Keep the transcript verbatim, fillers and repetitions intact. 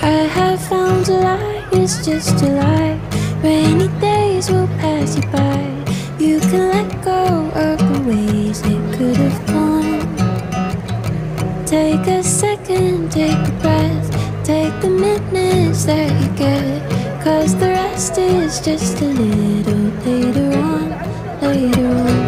I have found a lie, it's just a lie. Rainy days will pass you by. You can let go of the ways it could have gone. Take a second, take a breath, take the minutes that you get, 'cause the rest is just a little later on, later on.